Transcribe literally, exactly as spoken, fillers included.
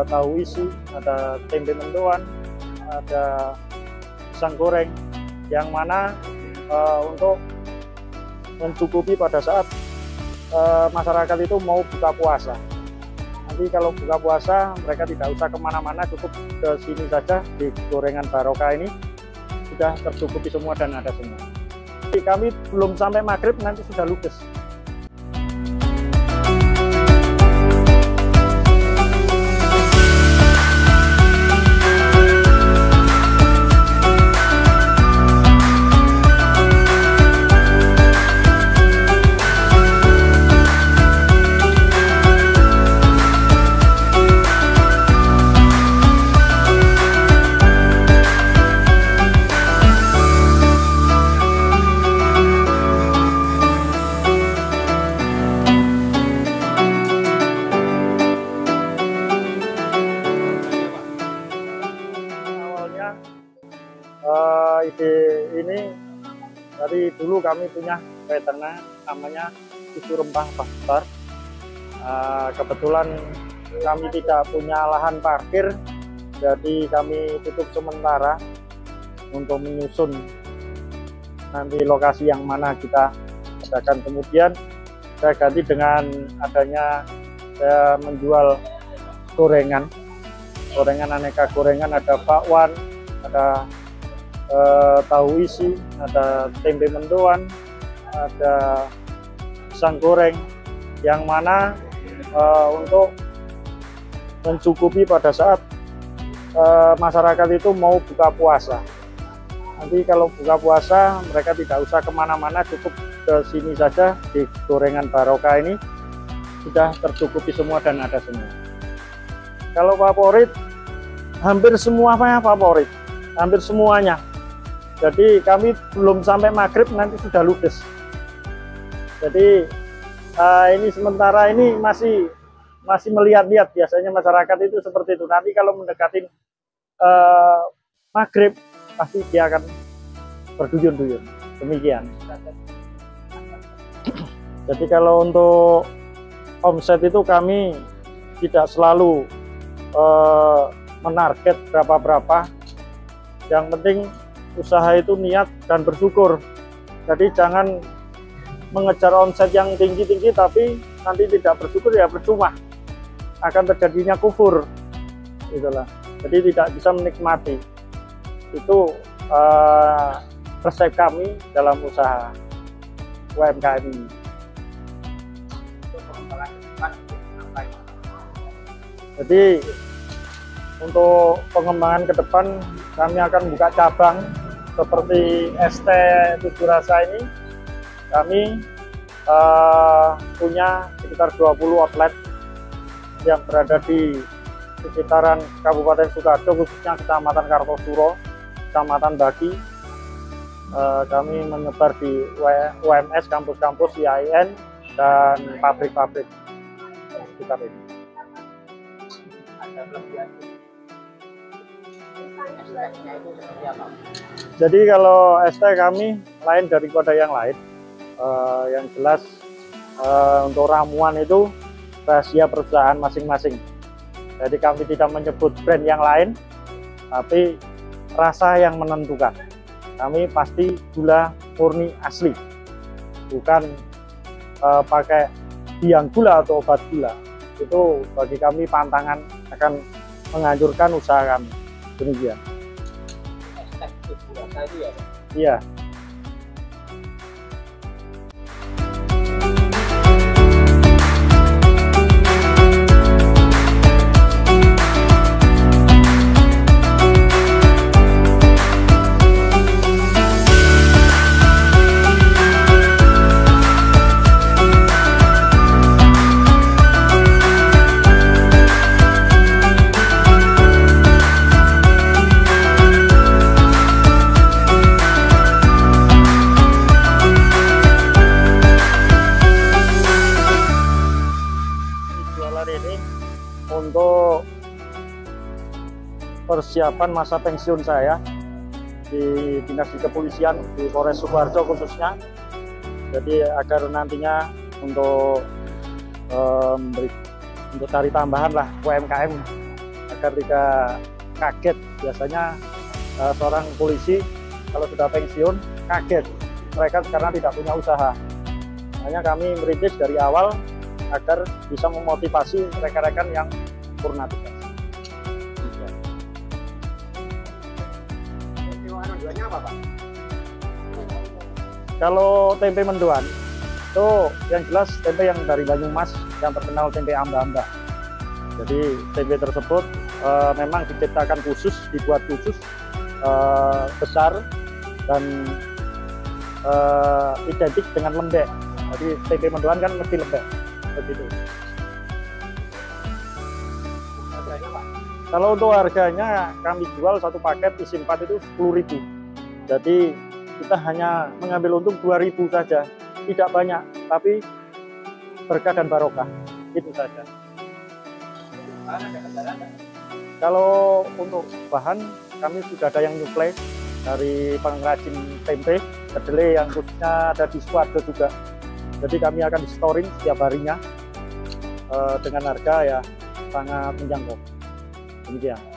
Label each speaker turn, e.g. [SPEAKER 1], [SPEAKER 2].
[SPEAKER 1] tahu isi, ada tempe mendoan, ada pisang goreng, yang mana uh, untuk mencukupi pada saat uh, masyarakat itu mau buka puasa. Nanti kalau buka puasa mereka tidak usah kemana-mana, cukup ke sini saja di Gorengan Barokah ini sudah tercukupi semua dan ada semua. Jadi kami belum sampai maghrib nanti sudah ludes. Uh, ide ini dari dulu kami punya peternak namanya Susu Rempah Bastar. Uh, kebetulan kami tidak punya lahan parkir, jadi kami tutup sementara untuk menyusun nanti lokasi yang mana kita adakan. Kemudian saya ganti dengan adanya saya menjual gorengan, gorengan aneka gorengan, ada bakwan, ada Uh, tahu isi, ada tempe mendoan, ada pisang goreng, yang mana uh, untuk mencukupi pada saat uh, masyarakat itu mau buka puasa. Nanti kalau buka puasa mereka tidak usah kemana-mana, cukup ke sini saja di Gorengan Barokah ini sudah tercukupi semua dan ada semua. Kalau favorit, hampir semua apa ya favorit, hampir semuanya. Jadi kami belum sampai maghrib nanti sudah ludes. Jadi uh, ini sementara ini masih masih melihat-lihat, biasanya masyarakat itu seperti itu. Nanti kalau mendekati uh, maghrib pasti dia akan berduyun-duyun. Demikian. Jadi kalau untuk omset itu kami tidak selalu uh, menarget berapa-berapa. Yang penting usaha itu niat dan bersyukur. Jadi jangan mengejar omset yang tinggi-tinggi tapi nanti tidak bersyukur, ya percuma, akan terjadinya kufur, itulah. Jadi tidak bisa menikmati. Itu uh, resep kami dalam usaha U M K M ini. Jadi untuk pengembangan ke depan kami akan buka cabang seperti es teh tujuh rasa ini. Kami uh, punya sekitar dua puluh outlet yang berada di sekitaran Kabupaten Sukoharjo, khususnya Kecamatan Kartosuro, Kecamatan Bagi. Uh, kami menyebar di U M S, kampus-kampus, I A I N, dan pabrik-pabrik sekitar ini. Jadi kalau es teh kami lain daripada yang lain, uh, yang jelas uh, untuk ramuan itu rahasia perusahaan masing-masing. Jadi kami tidak menyebut brand yang lain, tapi rasa yang menentukan. Kami pasti gula murni asli, bukan uh, pakai biang gula atau obat gula. Itu bagi kami pantangan, akan menghancurkan usaha kami. Demikian. Iya. Ini untuk persiapan masa pensiun saya di dinas di kepolisian di Polres Sukoharjo khususnya. Jadi agar nantinya untuk um, untuk cari tambahan lah U M K M agar tidak kaget. Biasanya uh, seorang polisi kalau sudah pensiun kaget mereka karena tidak punya usaha. Makanya kami merintis dari awal agar bisa memotivasi rekan-rekan yang purna tugas.
[SPEAKER 2] Apa, Pak?
[SPEAKER 1] Kalau tempe mendoan itu yang jelas tempe yang dari Banyumas yang terkenal tempe amba-amba. Jadi tempe tersebut e, memang diciptakan khusus, dibuat khusus, e, besar dan e, identik dengan lembek. Jadi tempe mendoan kan mesti lembek, begitu.
[SPEAKER 2] Harganya, Pak?
[SPEAKER 1] Kalau untuk harganya kami jual satu paket isi empat itu sepuluh ribu. Jadi kita hanya mengambil untung dua ribu saja, tidak banyak, tapi berkah dan barokah, itu saja. Kalau untuk bahan, kami sudah ada yang nyuplai dari pengrajin tempe, kedelai yang khususnya ada di Sukoharjo juga. Jadi kami akan di storing setiap harinya eh, dengan harga ya sangat menjangkau. Demikian.